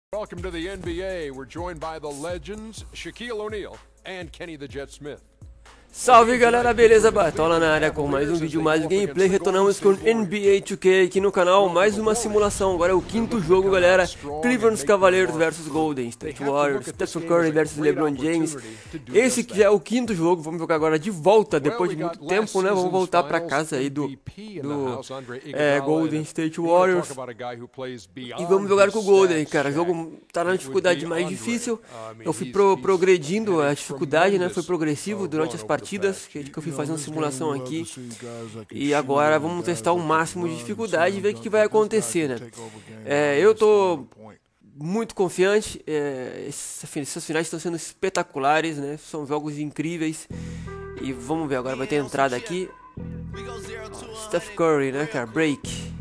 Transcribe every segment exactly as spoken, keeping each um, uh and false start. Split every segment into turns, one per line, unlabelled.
Welcome to the N B A. We're joined by the legends Shaquille O'Neal and Kenny the Jet Smith.
Salve galera, beleza? Bartola na área com mais um vídeo, mais um gameplay. Retornamos com N B A dois K aqui no canal, mais uma simulação. Agora é o quinto jogo, galera. Cleveland Cavaliers versus Golden State Warriors, Stephen Curry versus LeBron James. Esse que já é o quinto jogo, vamos jogar agora de volta, depois de muito tempo, né? Vamos voltar pra casa aí do, do é, Golden State Warriors. E vamos jogar com o Golden, cara. O jogo tá na dificuldade mais difícil. Eu fui pro, progredindo a dificuldade, né? Foi progressivo durante as partidas. Partidas, que eu fui fazendo simulação aqui. E agora vamos testar o máximo de dificuldade e ver o que, que vai acontecer, né? É, eu tô muito confiante. É, essas finais estão sendo espetaculares, né? São jogos incríveis. E vamos ver, agora vai ter entrada aqui. Steph Curry, né, cara? Break.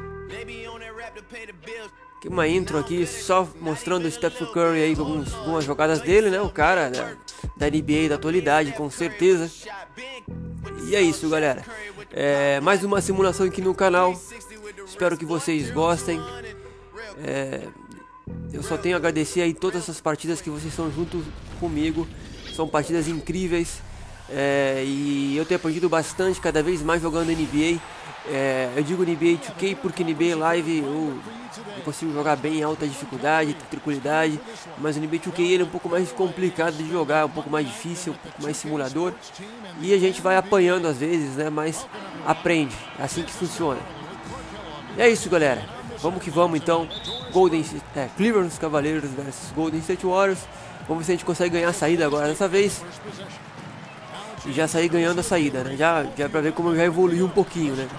Aqui uma intro aqui, só mostrando o Steph Curry aí com alguns, algumas jogadas dele, né? O cara da, da N B A da atualidade, com certeza. E é isso, galera. É, mais uma simulação aqui no canal. Espero que vocês gostem. É, eu só tenho a agradecer aí todas essas partidas que vocês estão junto comigo. São partidas incríveis. É, e eu tenho aprendido bastante, cada vez mais jogando N B A. É, eu digo N B A dois K porque N B A Live eu, eu consigo jogar bem em alta dificuldade, tranquilidade, mas o N B A dois K ele é um pouco mais complicado de jogar, um pouco mais difícil, um pouco mais simulador, e a gente vai apanhando às vezes, né, mas aprende, é assim que funciona. E é isso, galera, vamos que vamos então. Golden, é, Cleveland Cavaliers versus Golden State Warriors. Vamos ver se a gente consegue ganhar a saída agora dessa vez. E já sair ganhando a saída, né? Já, já é pra ver como eu já evolui um pouquinho, né?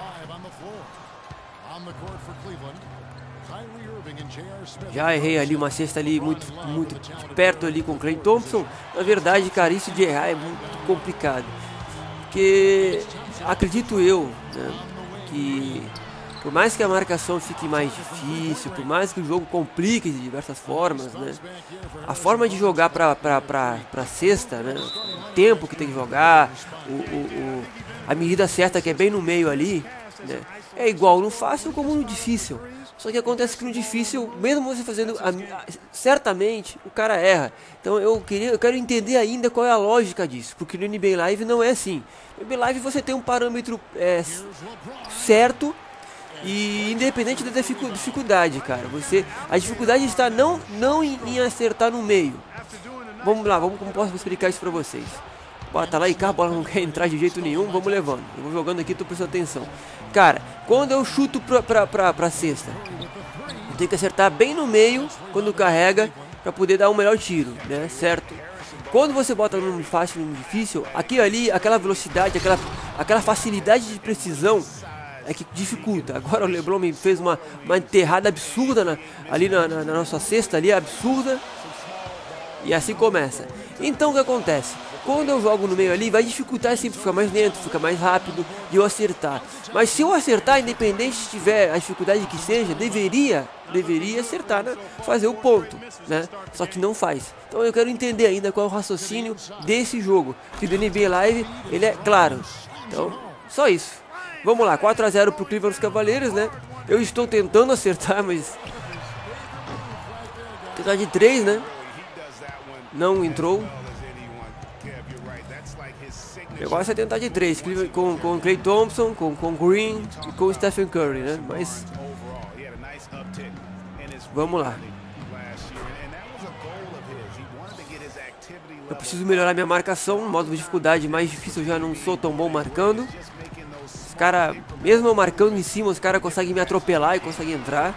Já errei ali uma cesta ali muito, muito perto ali com o Klay Thompson. Na verdade, cara, isso de errar é muito complicado. Porque acredito eu, né, que por mais que a marcação fique mais difícil, por mais que o jogo complique de diversas formas, né, a forma de jogar pra, pra, pra, pra cesta, né, o tempo que tem que jogar, o, o, o, a medida certa que é bem no meio ali, né, é igual no fácil como no difícil. Só que acontece que no difícil, mesmo você fazendo, a, a, certamente o cara erra. Então eu, queria, eu quero entender ainda qual é a lógica disso, porque no N B A Live não é assim. No N B A Live você tem um parâmetro é, certo. E independente da dificuldade, cara, você, a dificuldade está não, não em, em acertar no meio. Vamos lá, vamos, como posso explicar isso pra vocês. Bora, tá lá e cá, a bola não quer entrar de jeito nenhum, vamos levando. Eu vou jogando aqui, tô prestando atenção. Cara, quando eu chuto pra, pra, pra, pra cesta, eu tenho que acertar bem no meio, quando carrega, pra poder dar um melhor tiro, né, certo? Quando você bota no fácil e no difícil, aqui ali, aquela velocidade, aquela, aquela facilidade de precisão é que dificulta. Agora o LeBron me fez uma, uma enterrada absurda na, ali na, na, na nossa cesta, ali, absurda. E assim começa. Então o que acontece? Quando eu jogo no meio ali, vai dificultar sempre, fica mais lento, fica mais rápido de eu acertar. Mas se eu acertar, independente se tiver a dificuldade que seja, deveria, deveria acertar, né? Fazer o ponto, né? Só que não faz. Então eu quero entender ainda qual é o raciocínio desse jogo. Que do N B A Live, ele é claro. Então, só isso. Vamos lá, quatro a zero pro Cleveland Cavaliers, né? Eu estou tentando acertar, mas... tentar de três, né? Não entrou. O negócio é tentar de três, com, com Klay Thompson, com, com Green e com Stephen Curry, né? Mas... vamos lá. Eu preciso melhorar minha marcação, modo de dificuldade mais difícil, eu já não sou tão bom marcando. Os caras, mesmo eu marcando em cima, os caras conseguem me atropelar e conseguem entrar.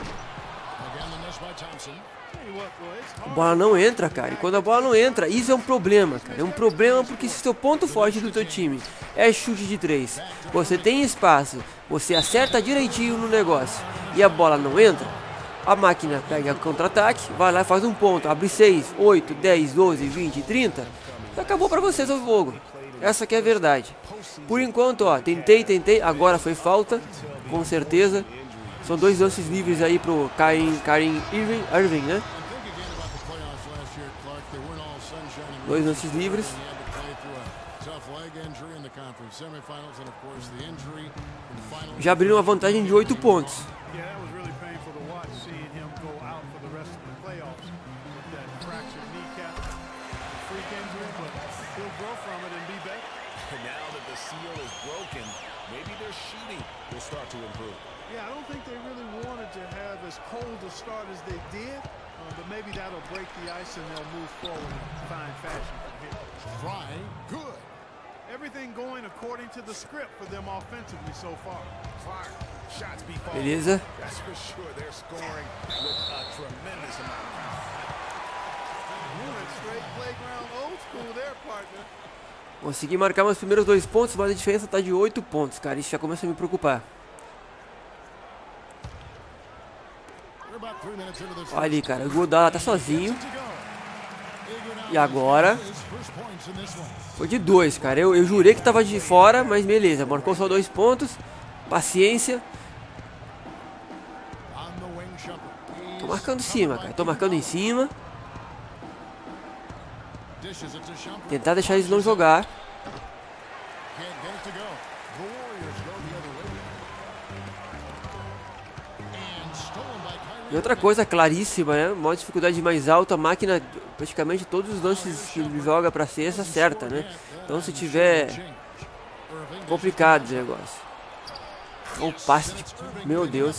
A bola não entra, cara. E quando a bola não entra, isso é um problema, cara. É um problema porque se o seu ponto forte do teu time é chute de três, você tem espaço, você acerta direitinho no negócio e a bola não entra, a máquina pega contra-ataque, vai lá e faz um ponto, abre seis, oito, dez, doze, vinte, trinta, acabou pra vocês o jogo. Essa que é a verdade. Por enquanto, ó, tentei, tentei, agora foi falta, com certeza. São dois lances livres aí pro Kyrie, Kyrie Irving, Irving, né? Dois lances livres. Já abriram uma vantagem de oito pontos.
Now that the seal is broken, maybe their shooting will start to improve.
Yeah, I don't think they really wanted to have as cold a start as they did, uh, but maybe that'll break the ice and they'll move forward in fine fashion from here.
Try good.
Everything going according to the script for them offensively so far.
Clark, shots be falling.
Beleza.
That's for sure. They're scoring with a tremendous amount of power.
Straight playground old school there, partner.
Consegui marcar meus primeiros dois pontos, mas a diferença tá de oito pontos, cara. Isso já começa a me preocupar. Olha ali, cara. O Iguodala tá sozinho. E agora foi de dois, cara. Eu, eu jurei que tava de fora, mas beleza. Marcou só dois pontos. Paciência. Tô marcando em cima, cara. Tô marcando em cima. Tentar deixar eles não jogar. E outra coisa claríssima, né? Uma dificuldade mais alta, a máquina, praticamente todos os lances que ele joga pra cesta acerta, né? Então se tiver complicado esse negócio. O passe de... Meu Deus.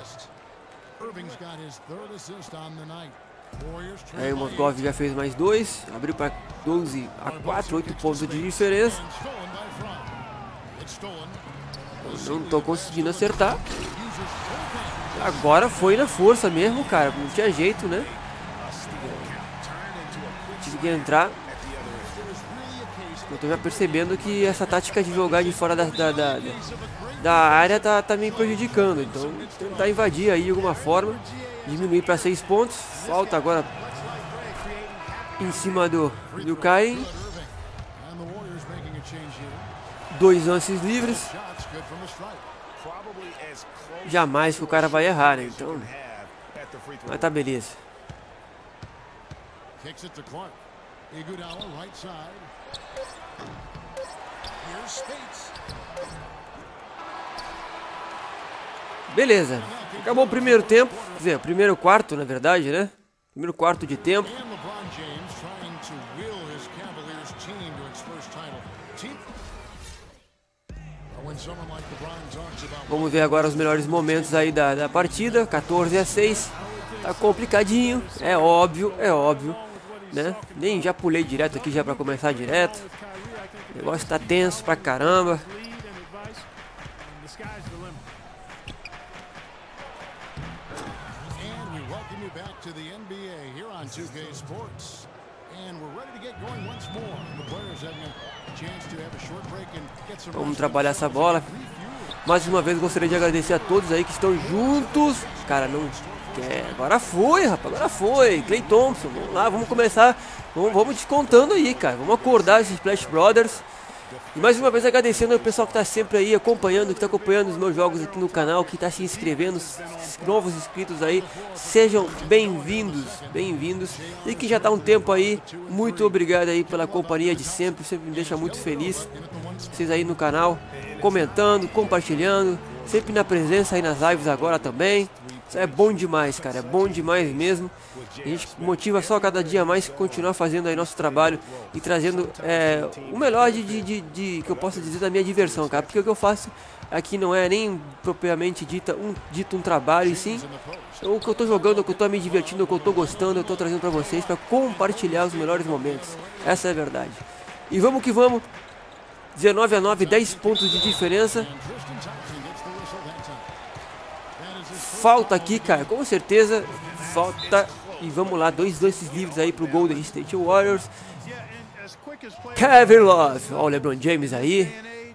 Aí o Moskov já fez mais dois, abriu para doze a quatro, oito pontos de diferença. Não tô conseguindo acertar. Agora foi na força mesmo, cara. Não tinha jeito, né? Tive que entrar. Eu tô já percebendo que essa tática de jogar de fora da, da, da, da área tá, tá me prejudicando. Então tentar invadir aí de alguma forma. Diminuir para seis pontos. Falta agora em cima do, do Caim. Dois lances livres. Jamais que o cara vai errar, né? Então. Mas tá beleza. Beleza. Acabou o primeiro tempo. Quer dizer, o primeiro quarto, na verdade, né? Primeiro quarto de tempo. Vamos ver agora os melhores momentos aí da, da partida. quatorze a seis. Tá complicadinho. É óbvio, é óbvio, né? Nem já pulei direto aqui já pra começar direto. O negócio tá tenso pra caramba. Vamos trabalhar essa bola. Mais uma vez gostaria de agradecer a todos aí que estão juntos. Cara, não quer. Agora foi, rapaz. Agora foi. Klay Thompson. Vamos lá, vamos começar. Vamos, vamos descontando aí, cara. Vamos acordar esses Splash Brothers. E mais uma vez agradecendo ao pessoal que está sempre aí acompanhando, que está acompanhando os meus jogos aqui no canal, que está se inscrevendo, novos inscritos aí, sejam bem-vindos, bem-vindos, e que já está um tempo aí, muito obrigado aí pela companhia de sempre, sempre me deixa muito feliz, vocês aí no canal, comentando, compartilhando, sempre na presença aí nas lives agora também. Isso é bom demais, cara, é bom demais mesmo. A gente motiva só cada dia mais continuar fazendo aí nosso trabalho e trazendo é, o melhor de, de, de, de que eu posso dizer da minha diversão, cara. Porque o que eu faço aqui não é nem propriamente dita um, dito um trabalho, e sim o que eu tô jogando, o que eu tô me divertindo, o que eu tô gostando, eu tô trazendo pra vocês para compartilhar os melhores momentos. Essa é a verdade. E vamos que vamos. dezenove a nove, dez pontos de diferença. Falta aqui, cara, com certeza falta. E vamos lá, dois lances livres aí pro Golden State Warriors. Kevin Love, ó o LeBron James aí.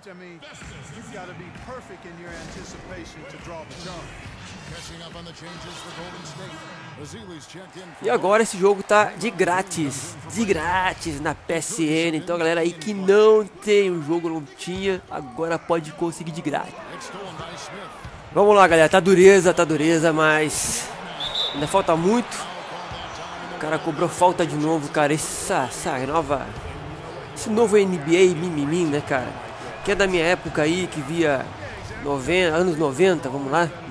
E agora esse jogo tá de grátis, de grátis na P S N. Então galera aí que não tem o jogo, não tinha, agora pode conseguir de grátis. Vamos lá, galera, tá dureza, tá dureza, mas ainda falta muito. O cara cobrou falta de novo, cara. Essa, essa nova, esse novo N B A mimimi, né, cara? Que é da minha época aí, que via noventa, anos noventa, vamos lá, né?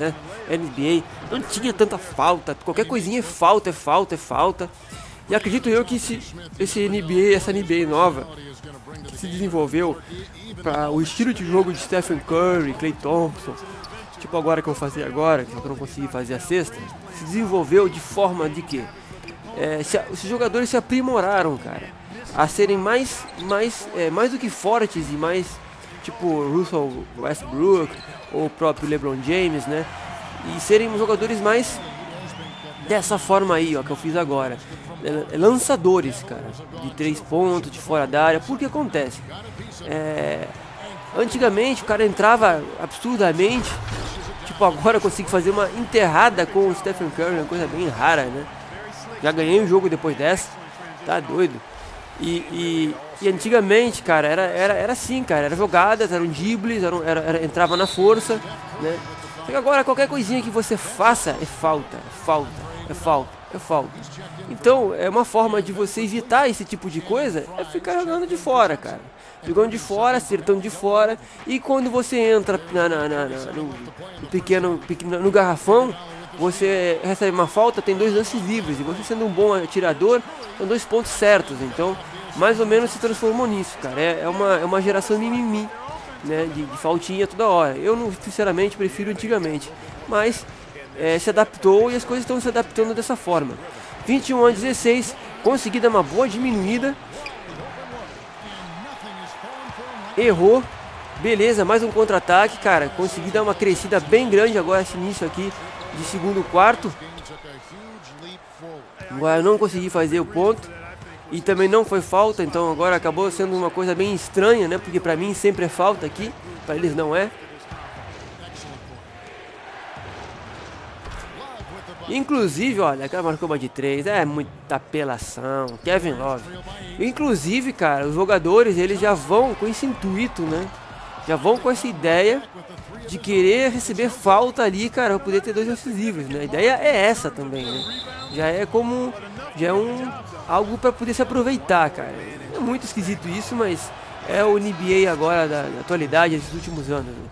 N B A, não tinha tanta falta, qualquer coisinha é falta, é falta, é falta. E acredito eu que esse, esse N B A, essa N B A nova, que se desenvolveu para o estilo de jogo de Stephen Curry, Klay Thompson, tipo agora que eu vou fazer agora, que eu não consegui fazer a sexta, se desenvolveu de forma de que é, se, os jogadores se aprimoraram, cara, a serem mais, mais, é, mais do que fortes e mais tipo Russell Westbrook ou o próprio LeBron James, né? E serem jogadores mais dessa forma aí, ó, que eu fiz agora. Lançadores, cara, de três pontos, de fora da área. Porque acontece, é, antigamente o cara entrava absurdamente, tipo agora eu consigo fazer uma enterrada com o Stephen Curry, uma coisa bem rara, né? Já ganhei um jogo depois dessa, tá doido. E, e, e antigamente, cara, era, era, era assim, cara, era jogadas, eram dribles, era, era, era, entrava na força, né? Só que agora qualquer coisinha que você faça é falta, é falta, é falta, é falta. Então, é uma forma de você evitar esse tipo de coisa, é ficar jogando de fora, cara. Jogando de fora, acertando de fora. E quando você entra na, na, na, na, no, no, pequeno, pequeno, no garrafão, você recebe uma falta, tem dois lances livres. E você sendo um bom atirador, são dois pontos certos. Então, mais ou menos se transformou nisso, cara. É, é, uma, é uma geração mimimi, né, de, de faltinha toda hora. Eu, não, sinceramente, prefiro antigamente. Mas é, se adaptou e as coisas estão se adaptando dessa forma. vinte e um a dezesseis, consegui dar uma boa diminuída. Errou. Beleza, mais um contra-ataque, cara. Consegui dar uma crescida bem grande agora esse início aqui de segundo quarto. Agora não consegui fazer o ponto. E também não foi falta, então agora acabou sendo uma coisa bem estranha, né? Porque pra mim sempre é falta aqui, pra eles não é. Inclusive, olha, aquela marcou uma de três, é muita apelação, Kevin Love. Inclusive, cara, os jogadores, eles já vão com esse intuito, né? Já vão com essa ideia de querer receber falta ali, cara, pra poder ter dois lances livres, né? A ideia é essa também, né? Já é como, já é um, algo pra poder se aproveitar, cara. É muito esquisito isso, mas é o N B A agora, da, da atualidade, desses últimos anos, né?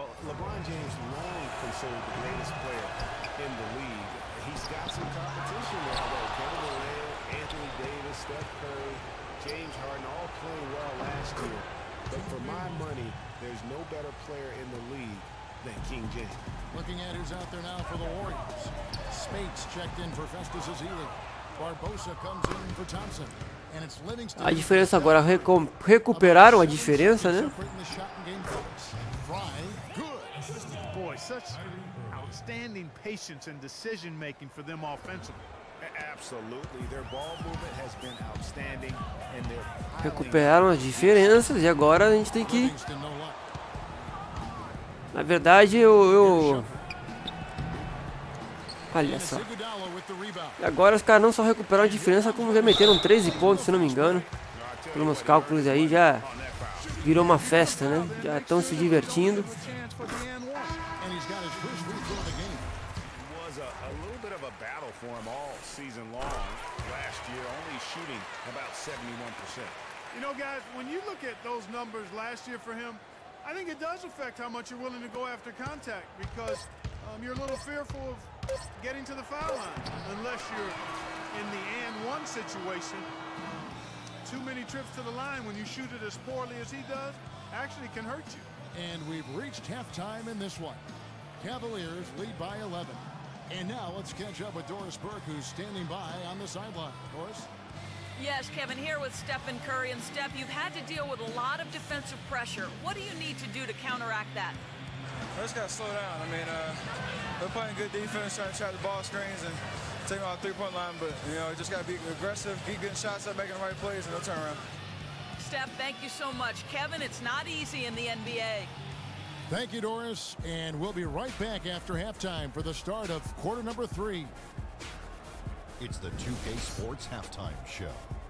Looking at who's out there now for the Warriors. Spates checked in for Festus Ezeli. Barbosa comes in for Thompson. And it's Livingston.
A diferença agora, recu recuperaram a diferença, né?
Boy, such outstanding patience and decision making for them offensively.
Absolutely, their ball movement has been outstanding and they're
recuperaram as diferenças e agora a gente tem que, na verdade, eu, eu... olha só. E agora os caras não só recuperaram a diferença, como já meteram treze pontos, se não me engano. Pelos meus cálculos aí, já virou uma festa, né? Já estão se divertindo.
You know, guys, when you look at those numbers last year for him, I think it does affect how much you're willing to go after contact because um, you're a little fearful of getting to the foul line unless you're in the and one situation. Too many trips to the line when you shoot it as poorly as he does actually can hurt you.
And we've reached halftime in this one. Cavaliers lead by eleven. And now let's catch up with Doris Burke, who's standing by on the sideline. Doris?
Yes, Kevin, here with Stephen Curry. And Steph, you've had to deal with a lot of defensive pressure. What do you need to do to counteract that?
I just got to slow down. I mean, uh, they're playing good defense, trying to trap the ball screens and take them out the three-point line. But, you know, just got to be aggressive, keep getting shots up, making the right plays, and they'll turn around.
Steph, thank you so much. Kevin, it's not easy in the N B A.
Thank you, Doris. And we'll be right back after halftime for the start of quarter number three.
It's the two K Sports Halftime Show.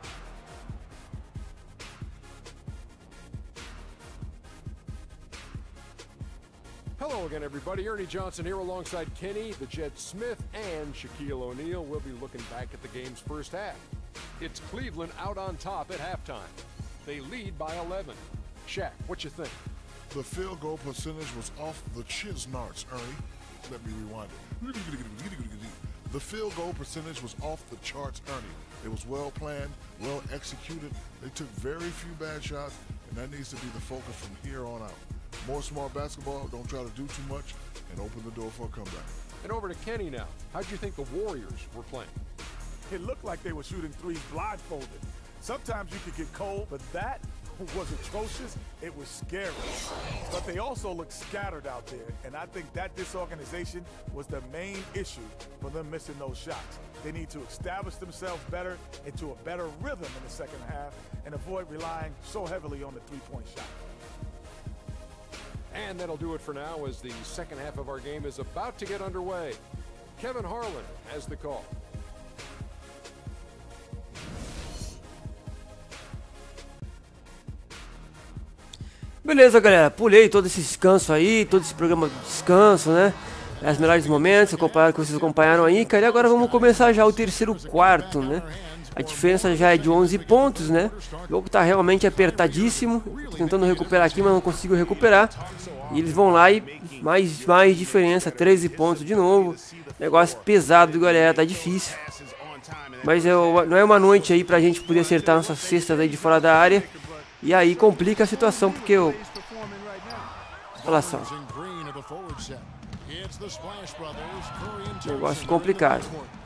Hello again, everybody. Ernie Johnson here alongside Kenny, the Jet Smith, and Shaquille O'Neal. We'll be looking back at the game's first half. It's Cleveland out on top at halftime. They lead by eleven. Shaq, what you think?
The field goal percentage was off the Chisnarts, Ernie. let me rewind it. The field goal percentage was off the charts, Ernie. It was well planned, well executed. They took very few bad shots, and that needs to be the focus from here on out. More smart basketball, don't try to do too much, and open the door for a comeback.
And over to Kenny now. How'd you think the Warriors were playing?
It looked like they were shooting threes blindfolded. Sometimes you could get cold, but that was atrocious. It was scary. But they also looked scattered out there, and I think that disorganization was the main issue for them missing those shots. They need to establish themselves better into a better rhythm in the second half and avoid relying so heavily on the three-point shot.
And that'll do it for now as the second half of our game is about to get underway. Kevin Harlan has the call.
Beleza, galera, pulei todo esse descanso aí, todo esse programa de descanso, né? Os melhores momentos, acompanhado que vocês acompanharam aí, cara. E agora vamos começar já o terceiro quarto, né? A diferença já é de onze pontos, né? O jogo tá realmente apertadíssimo. Tô tentando recuperar aqui, mas não consigo recuperar. E eles vão lá e mais, mais diferença, treze pontos de novo. Negócio pesado, galera, tá difícil. Mas é, não é uma noite aí pra gente poder acertar nossas cestas aí de fora da área. E aí complica a situação, porque eu... Olha só. Negócio complicado.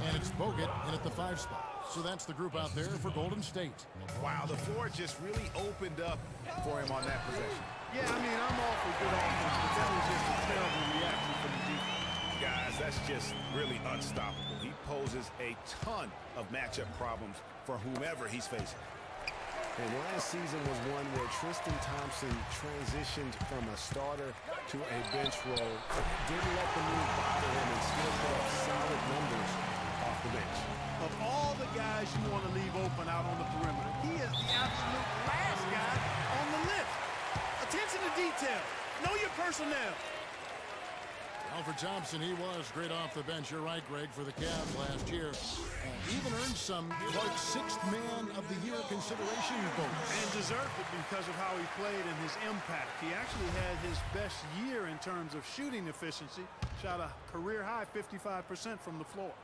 So that's the group out there for Golden State.
Wow, the floor just really opened up for him on that possession.
Yeah, I mean, I'm all for good offense, but that was just a terrible reaction from the defense.
Guys, that's just really unstoppable. He poses a ton of matchup problems for whomever he's facing.
And last season was one where Tristan Thompson transitioned from a starter to a bench role. Didn't let the move bother him and still put up solid numbers off the bench.
Of all the guys you want to leave open out on the perimeter, he is the absolute last guy on the list. Attention to detail. Know your personnel.
Alfred Thompson, he was great off the bench. You're right, Greg, for the Cavs last year. Uh, even earned some Clark's sixth man of the year consideration votes.
And deserved it because of how he played and his impact. He actually had his best year in terms of shooting efficiency. Shot a career high fifty-five percent from the floor.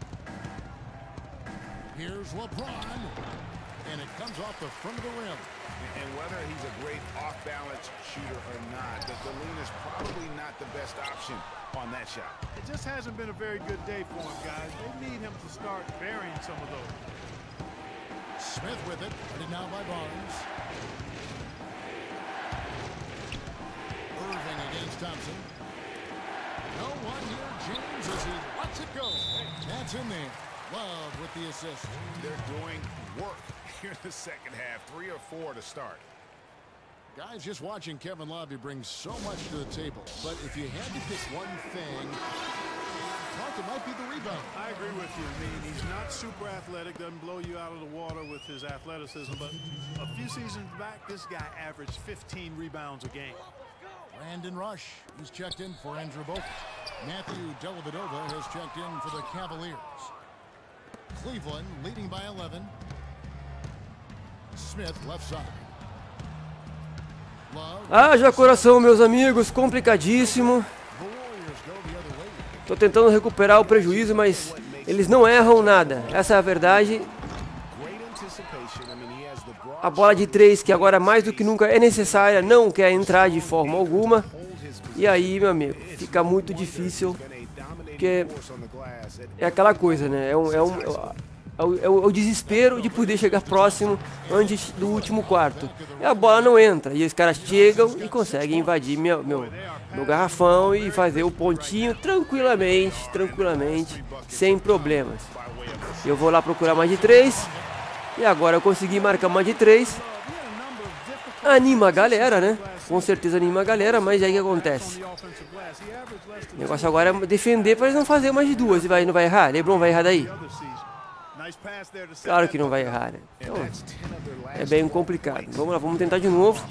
Here's LeBron, and it comes off the front of the rim.
And whether he's a great off-balance shooter or not, the lean is probably not the best option on that shot.
It just hasn't been a very good day for him, guys. They need him to start burying some of those.
Smith with it, ready now by Barnes. Irving against Thompson. No one here, James, as he lets it go. That's in there. Love with the assist.
They're doing work here in the second half. Three or four to start.
Guys, just watching Kevin Love, he brings so much to the table. But if you had to pick one thing, I it might be the rebound.
I agree with you. I mean, he's not super athletic, doesn't blow you out of the water with his athleticism. But a few seasons back, this guy averaged fifteen rebounds a game.
Brandon Rush, he's checked in for Andrew Bogut. Matthew Dellavedova has checked in for the Cavaliers. Cleveland leading by eleven. Smith left side.
Haja coração, meus amigos, complicadíssimo. Tô tentando recuperar o prejuízo, mas eles não erram nada. Essa é a verdade. A bola de três, que agora mais do que nunca é necessária, não quer entrar de forma alguma. E aí, meu amigo, fica muito difícil. Porque é aquela coisa, né? É, um, é, um, é, o, é o desespero de poder chegar próximo antes do último quarto. E a bola não entra. E os caras chegam e conseguem invadir meu, meu, meu garrafão e fazer o pontinho tranquilamente, tranquilamente, sem problemas. Eu vou lá procurar mais de três. E agora eu consegui marcar mais de três. Anima a galera, né? Com certeza anima a galera, mas aí o que acontece? O negócio agora é defender para eles não fazer mais de duas. E vai, não vai errar? LeBron vai errar daí? Claro que não vai errar, né? Então, é bem complicado. Vamos lá, vamos tentar de novo.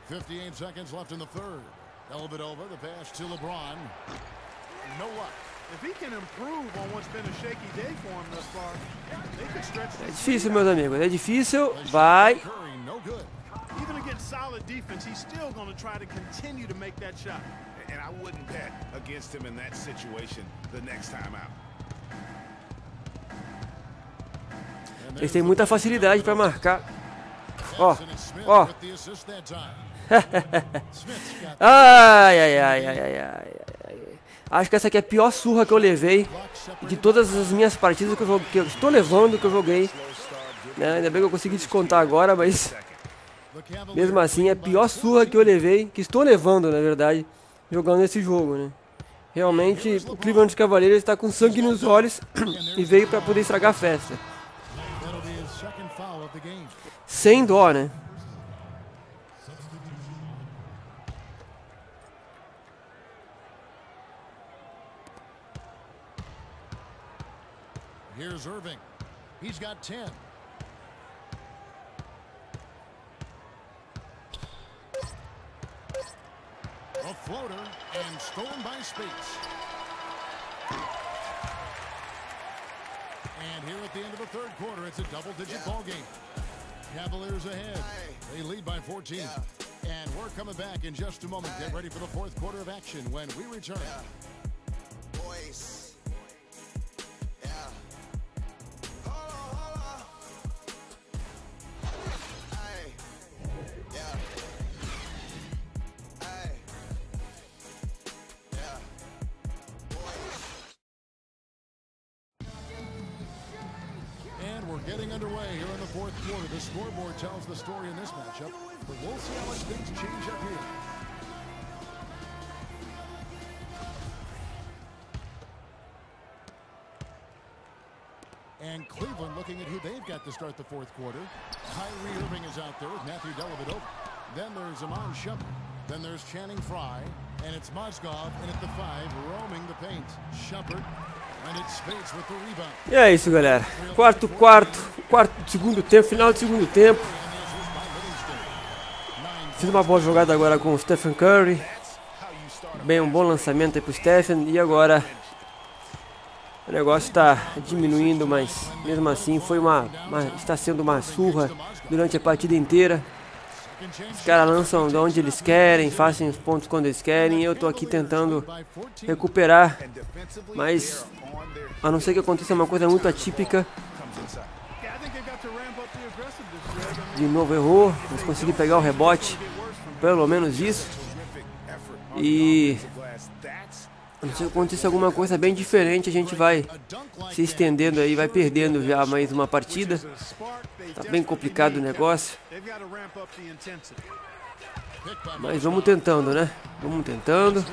fifty-eight seconds left in the third. Dellavedova, the pass to LeBron. No luck.
É difícil, meus amigos, é difícil. Vai.
Even against solid defense, he's still going to try to continue to make that shot.
And I wouldn't bet against him in that situation the next time out.
Eles têm muita facilidade para marcar. Ó, ó. Ai, ai, ai, ai, ai, ai. Acho que essa aqui é a pior surra que eu levei de todas as minhas partidas que eu, joguei, que eu estou levando, que eu joguei. Né? Ainda bem que eu consegui descontar agora, mas mesmo assim é a pior surra que eu levei, que estou levando, na verdade, jogando esse jogo, né? Realmente o Cleveland Cavaliers está com sangue nos olhos e veio para poder estragar a festa. Sem dó, né?
Here's Irving. He's got ten. A floater and stolen by Spates. And here at the end of the third quarter, it's a double-digit yeah. ball game. Cavaliers ahead. They lead by fourteen. Yeah. And we're coming back in just a moment. Get ready for the fourth quarter of action when we return.
Yeah. Boys.
Getting underway here in the fourth quarter. The scoreboard tells the story in this matchup, but we'll see how much things change up here. And Cleveland looking at who they've got to start the fourth quarter. Kyrie Irving is out there with Matthew Dellavedova. Then there's Iman Shumpert. Then there's Channing Frye. And it's Mozgov in at the five, roaming the paint. Shumpert.
E é isso, galera. Quarto, quarto, quarto do segundo tempo, final do segundo tempo. Fiz uma boa jogada agora com o Stephen Curry. Bem, um bom lançamento aí pro Stephen. E agora o negócio está diminuindo, mas mesmo assim foi uma, uma está sendo uma surra durante a partida inteira. Os caras lançam de onde eles querem, fazem os pontos quando eles querem. Eu tô aqui tentando recuperar, mas a não ser que aconteça uma coisa muito atípica. De novo errou, mas consegui pegar o rebote, pelo menos isso. E a não ser que aconteça alguma coisa bem diferente, a gente vai se estendendo aí, vai perdendo já mais uma partida. Tá bem complicado o negócio. Mas vamos tentando, né? Vamos tentando.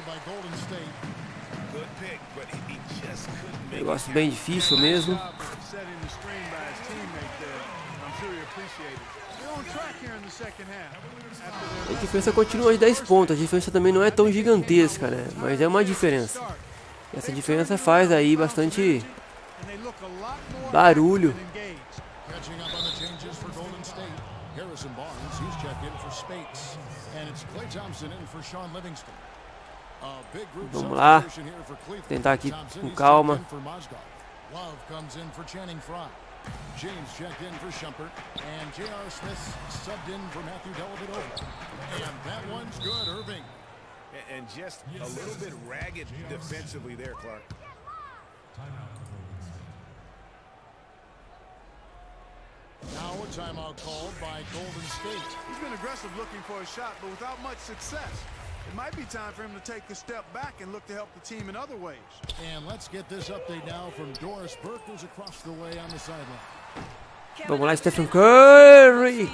Negócio bem difícil mesmo. A diferença continua de dez pontos. A diferença também não é tão gigantesca, né? Mas é uma diferença. Essa diferença faz aí bastante barulho. Vamos lá. Tentar aqui com calma.
James checked in for Shumpert, and J R. Smith subbed in for Matthew Dellavedova. And that one's good, Irving.
And just a little bit ragged defensively there, Clark.
Now a timeout called by Golden State.
He's been aggressive looking for a shot, but without much success. It might be time for him to take a step back and look to help the team in other ways.
And let's get this update now from Doris Burke, who's across the way on the sideline.
Vamos lá, Stephen Curry.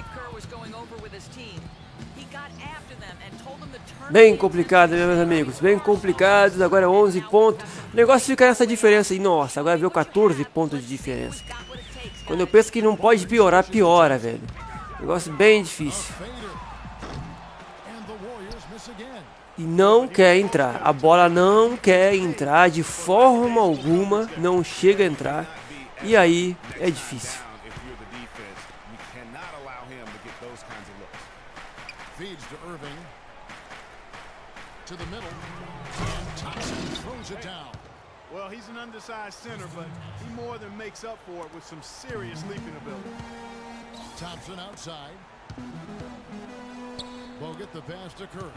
Bem complicado, meus amigos, bem complicado. Agora é onze pontos. O negócio fica nessa diferença. E nossa, agora veio quatorze pontos de diferença. Quando eu penso que não pode piorar, piora, velho. Negócio bem difícil. E não quer entrar. A bola não quer entrar de forma alguma. Não chega a entrar. E aí é difícil.
Feeds to Irving. To the middle. And Thompson throws it down.
Well, he's an undersized center, but he more than makes up for it with some serious leaping ability.
Thompson outside. Bogut the pass to Curry.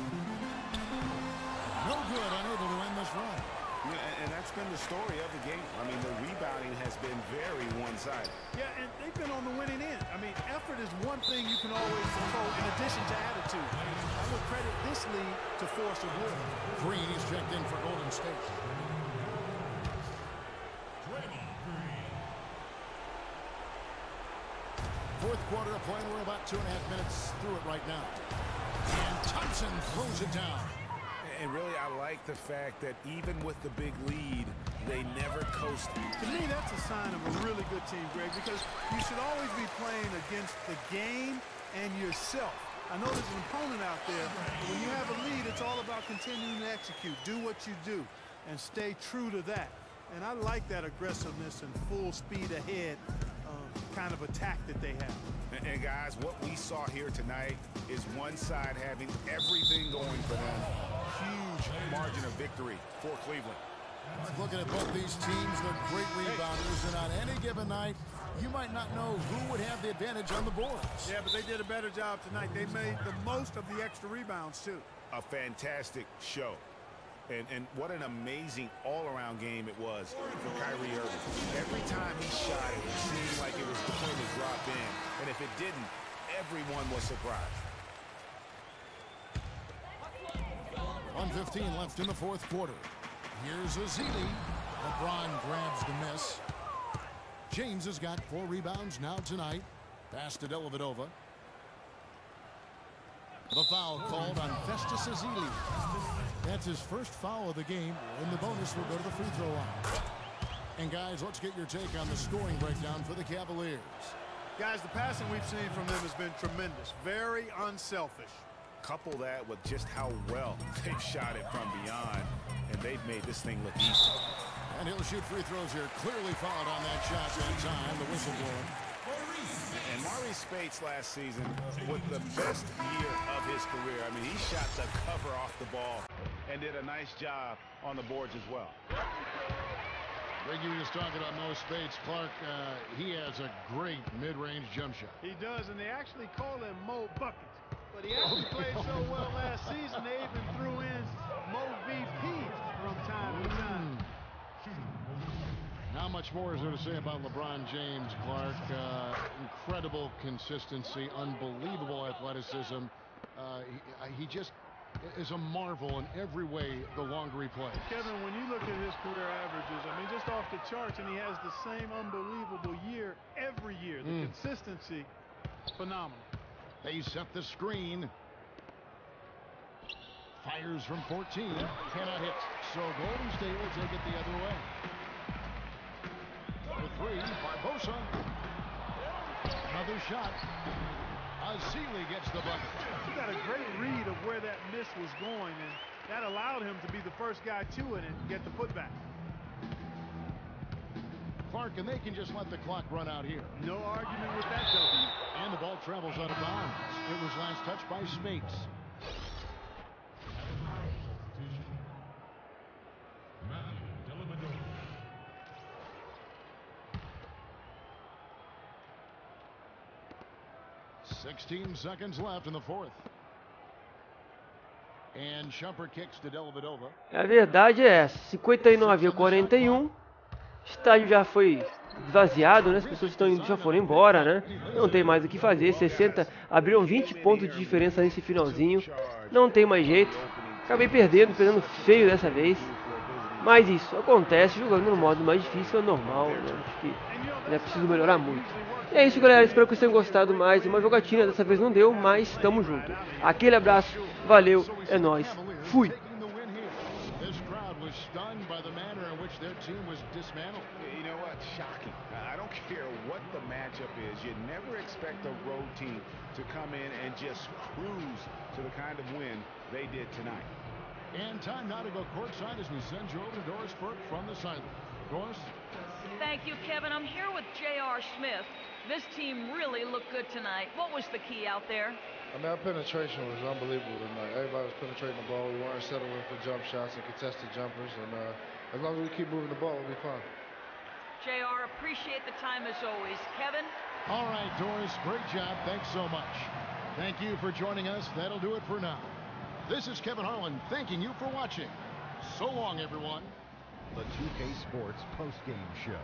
No good, unable to end this run.
Yeah, and that's been the story of the game. I mean, the rebounding has been very one-sided.
Yeah, and they've been on the winning end. I mean, effort is one thing you can always control in addition to attitude. I would credit this lead to force of will.
Green is checked in for Golden State. Fourth quarter of play. We're about two and a half minutes through it right now. And Thompson throws it down.
And really, I like the fact that even with the big lead, they never coast.
To me, that's a sign of a really good team, Greg, because you should always be playing against the game and yourself. I know there's an opponent out there, but when you have a lead, it's all about continuing to execute. Do what you do and stay true to that. And I like that aggressiveness and full speed ahead uh, kind of attack that they have.
And, and guys, what we saw here tonight is one side having everything going for them. Huge margin of victory for Cleveland.
Looking at both these teams, they're great rebounders, and on any given night, you might not know who would have the advantage on the boards.
Yeah, but they did a better job tonight. They made the most of the extra rebounds, too.
A fantastic show. And, and what an amazing all-around game it was for Kyrie Irving. Every time he shot it, it seemed like it was going to drop in. And if it didn't, everyone was surprised.
one fifteen left in the fourth quarter. Here's Ezeli. LeBron grabs the miss. James has got four rebounds now tonight. Pass to Dellavedova. The foul called on Festus Ezeli. That's his first foul of the game, and the bonus will go to the free throw line. And guys, let's get your take on the scoring breakdown for the Cavaliers.
Guys, the passing we've seen from them has been tremendous. Very unselfish.
Couple that with just how well they've shot it from beyond, and they've made this thing look easy.
And he'll shoot free throws here. Clearly fouled on that shot that time. The whistle blowing.
And Maurice Spates last season with the best year of his career. I mean, he shot the cover off the ball and did a nice job on the boards as well.
Greg, you were just talking about Mo Spates. Clark, uh, he has a great mid-range jump shot.
He does, and they actually call him Mo Buckets. But he actually played so well last season, they even threw in Mo V P from time to time.
Not much more is there to say about LeBron James, Clark. Uh, incredible consistency, unbelievable athleticism. Uh, he, he just is a marvel in every way the longer he plays.
Kevin, when you look at his career averages, I mean, just off the charts, and he has the same unbelievable year every year. The mm. consistency, phenomenal.
They set the screen. Fires from fourteen. Cannot hit. So Golden State will take it the other way. For three, Barbosa. Another shot. Ezeli gets the bucket.
He got a great read of where that miss was going, and that allowed him to be the first guy to it and get the putback.
Clark, and they can just let the clock run out here.
No argument with that, W.
And the ball travels out of bounds. It was last touched by Spates. sixteen seconds left in the fourth. And Shumpert kicks to Dellavedova.
A verdade é essa, cinquenta e nove a quarenta e um. O estádio já foi esvaziado, né? As pessoas estão indo, já foram embora, né? Não tem mais o que fazer. sessenta, abriram vinte pontos de diferença nesse finalzinho. Não tem mais jeito. Acabei perdendo, perdendo feio dessa vez. Mas isso acontece, jogando no modo mais difícil é normal, né? Acho que ainda preciso melhorar muito. E é isso, galera. Espero que vocês tenham gostado mais. Uma jogatina, dessa vez não deu, mas tamo junto. Aquele abraço, valeu, é nóis. Fui!
Stunned by the manner in which their team was dismantled.
You know what? Shocking. I don't care what the matchup is. You never expect a road team to come in and just cruise to the kind of win they did tonight.
And time now to go courtside as we send you over to Doris Burke from the sideline. Doris?
Thank you, Kevin. I'm here with J R Smith. This team really looked good tonight. What was the key out there?
I mean, our penetration was unbelievable tonight. Everybody was penetrating the ball. We weren't settling for jump shots and contested jumpers. And uh, as long as we keep moving the ball, we'll be fine.
J R, appreciate the time as always. Kevin?
All right, Doris, great job. Thanks so much. Thank you for joining us. That'll do it for now. This is Kevin Harlan thanking you for watching. So long, everyone.
The two K Sports postgame show.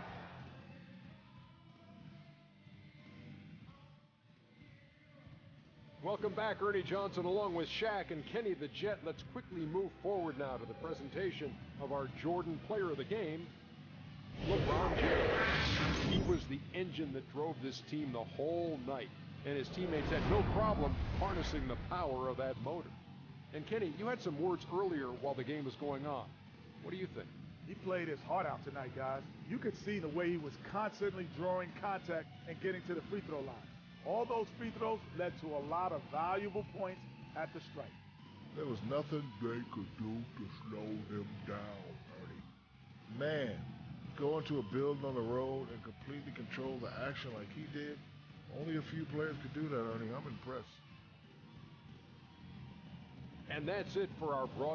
Welcome back, Ernie Johnson, along with Shaq and Kenny the Jet. Let's quickly move forward now to the presentation of our Jordan Player of the Game, LeBron James. He was the engine that drove this team the whole night, and his teammates had no problem harnessing the power of that motor. And Kenny, you had some words earlier while the game was going on. What do you think?
He played his heart out tonight, guys. You could see the way he was constantly drawing contact and getting to the free throw line. All those free throws led to a lot of valuable points at the strike.
There was nothing they could do to slow him down, Ernie. Man, going to a building on the road and completely control the action like he did, only a few players could do that, Ernie. I'm impressed.
And that's it for our broadcast.